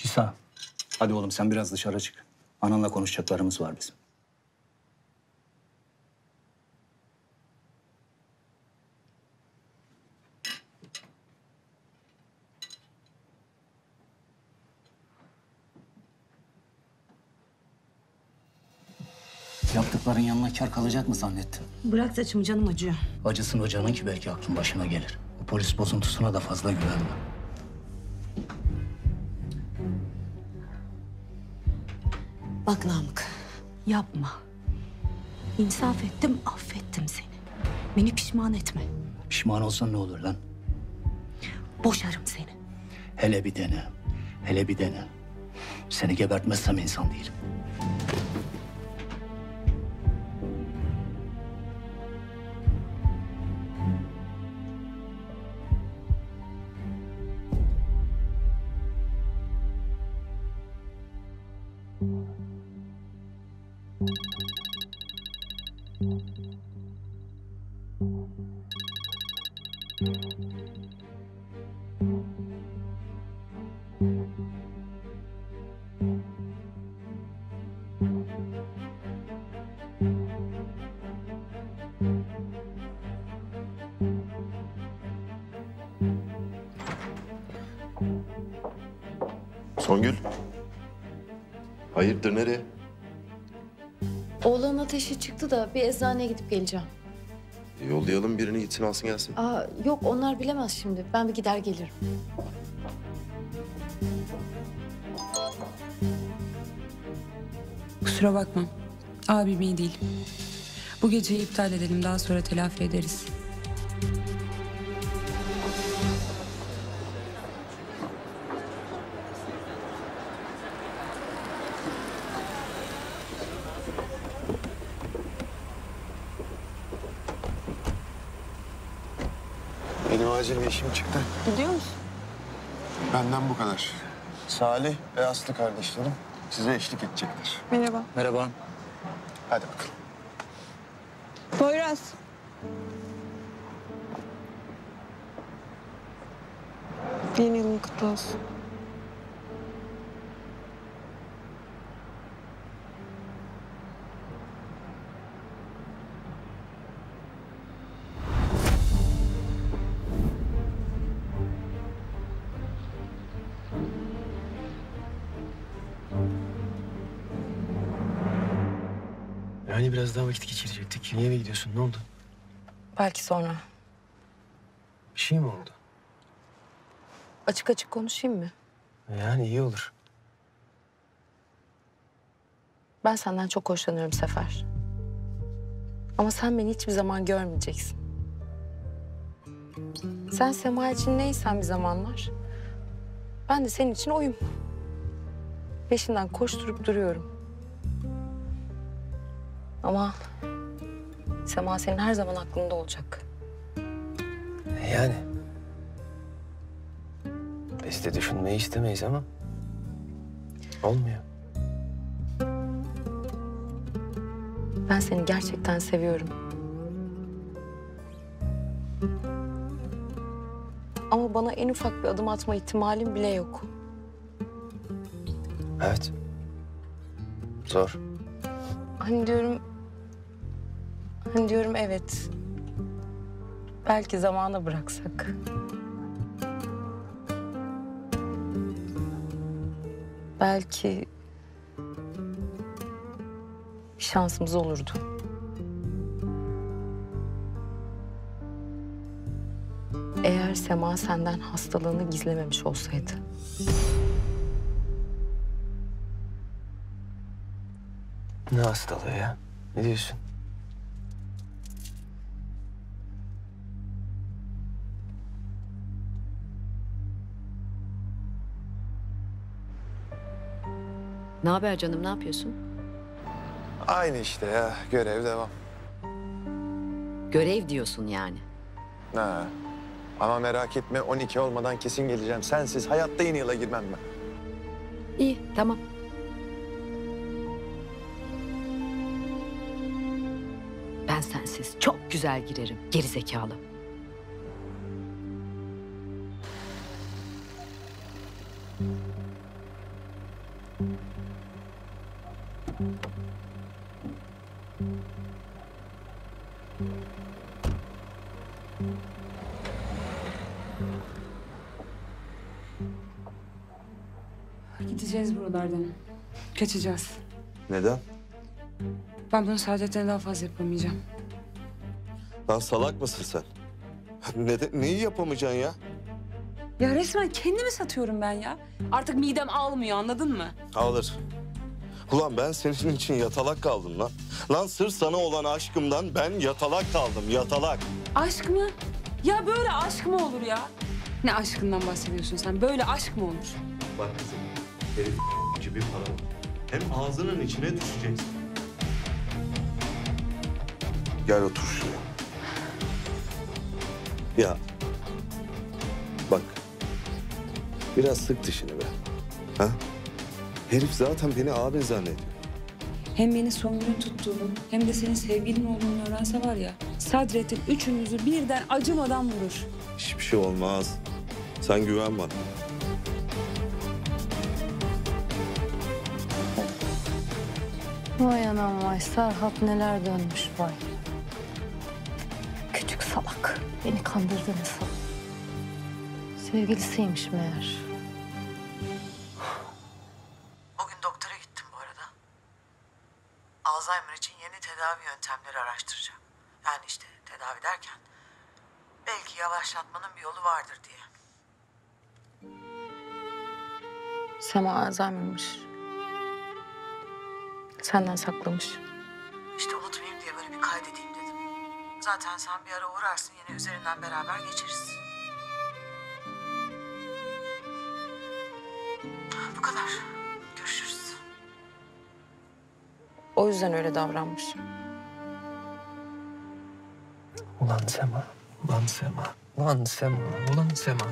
İsa, hadi oğlum sen biraz dışarı çık. Ananla konuşacaklarımız var bizim. Yaptıkların yanına kar kalacak mı zannettin? Bırak saçımı, canım acıyor. Acısın hocanın ki belki aklın başına gelir. Bu polis bozuntusuna da fazla güvenme. Bak Namık, yapma. İnsaf ettim, affettim seni. Beni pişman etme. Pişman olsan ne olur lan? Boşarım seni. Hele bir dene. Hele bir dene. Seni gebertmezsem insan değilim. Songül. Hayırdır nereye? Oğlanın ateşi çıktı da bir eczaneye gidip geleceğim. Yollayalım birini gitsin alsın gelsin. Yok onlar bilemez şimdi. Ben bir gider gelirim. Kusura bakma. Abim iyi değil. Bu geceyi iptal edelim. Daha sonra telafi ederiz. Benim acil bir işim çıktı. Gidiyor musun? Benden bu kadar. Salih ve Aslı kardeşlerim size eşlik edecekler. Merhaba. Merhaba. Hadi bakalım. Poyraz. Yeni yılın kutlu olsun. Yani biraz daha vakit geçirecektik. Niye eve gidiyorsun? Ne oldu? Belki sonra. Bir şey mi oldu? Açık açık konuşayım mı? Yani iyi olur. Ben senden çok hoşlanıyorum Sefer. Ama sen beni hiçbir zaman görmeyeceksin. Sen Sema için neysen bir zamanlar, ben de senin için oyum. Peşinden koşturup duruyorum. Ama Sema senin her zaman aklında olacak. Yani. Biz de düşünmeyi istemeyiz ama olmuyor. Ben seni gerçekten seviyorum. Ama bana en ufak bir adım atma ihtimalin bile yok. Evet. Zor. Hani diyorum evet. Belki zamana bıraksak. Belki bir şansımız olurdu. Eğer Sema senden hastalığını gizlememiş olsaydı. Ne hastalığı ya? Ne diyorsun? Ne haber canım, ne yapıyorsun? Aynı işte ya. Görev devam. Görev diyorsun yani. Ha. Ama merak etme 12 olmadan kesin geleceğim. Sensiz hayatta yeni yıla girmem ben. İyi, tamam. Ben sensiz çok güzel girerim, geri zekalı. Gideceğiz buralardan. Kaçacağız. Neden? Ben bunu Saadet'ten daha fazla yapamayacağım. Lan salak mısın sen? Neyi yapamayacaksın ya? Ya resmen kendimi satıyorum ben ya. Artık midem almıyor, anladın mı? Alır. Ulan ben senin için yatalak kaldım lan. Lan sırf sana olan aşkımdan ben yatalak kaldım, yatalak. Aşk mı? Ya böyle aşk mı olur ya? Ne aşkından bahsediyorsun sen? Böyle aşk mı olur? Bak kızım, herif gibi para. Hem ağzının içine düşeceksin. Gel otur şuraya. Ya, bak. Biraz sık dişini be. Ha? Herif zaten beni abin zannediyor. Hem beni Songül'ün tuttuğunu hem de senin sevgilin olduğunu öğrense var ya... Sadrettin üçünüzü birden acımadan vurur. Hiçbir şey olmaz. Sen güven bana. Vay anam vay. Serhat neler dönmüş vay. Küçük salak. Beni kandırdı nasıl? Sevgilisiymiş meğer. Bugün doktora gittim bu arada. Alzheimer için yeni tedavi yöntemleri arashttıracağım. Yani işte tedavi derken belki yavaşlatmanın bir yolu vardır diye. Sema Alzheimer'mış. Senden saklamış. İşte unutmayayım diye böyle bir kaydedeyim dedim. Zaten sen bir ara uğrarsın, yine üzerinden beraber geçeriz. Bu kadar. Görüşürüz. O yüzden öyle davranmış. Ulan Sema, ulan Sema, ulan Sema, ulan Sema.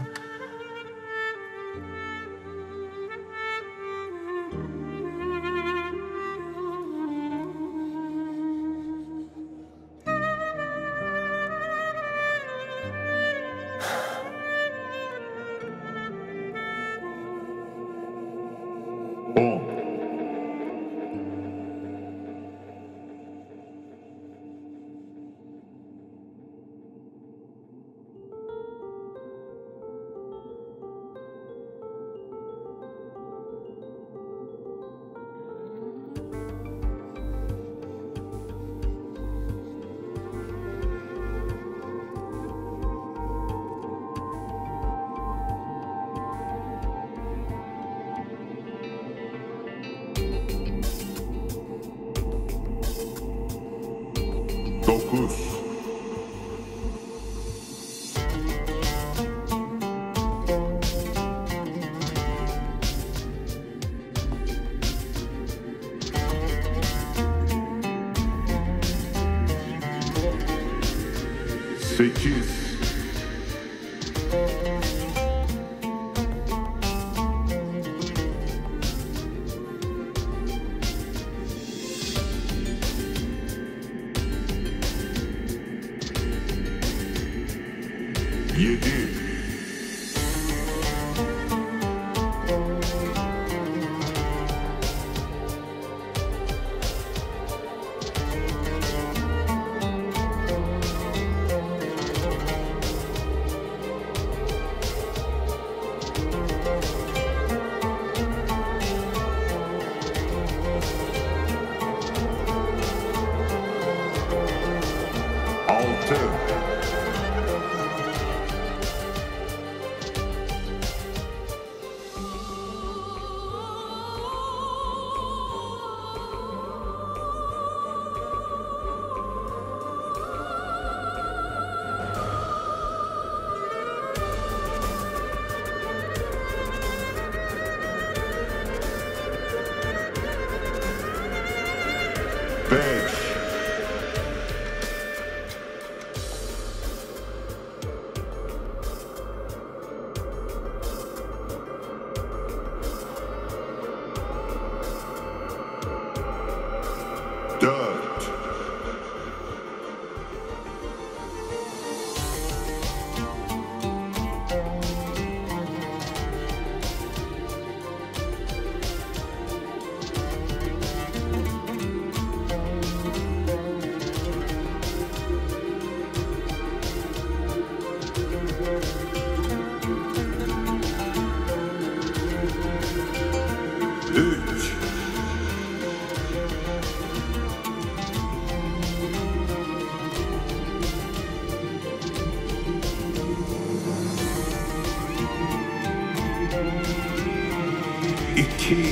2,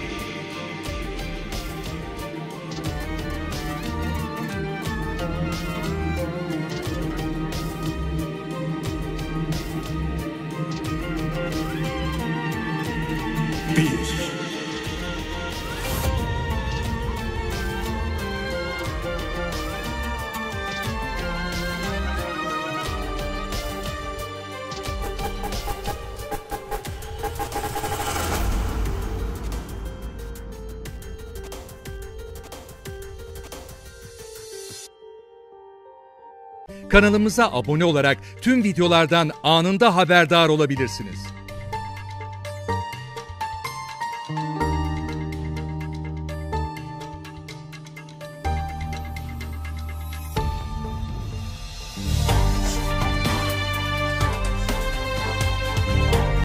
bir. Kanalımıza abone olarak tüm videolardan anında haberdar olabilirsiniz.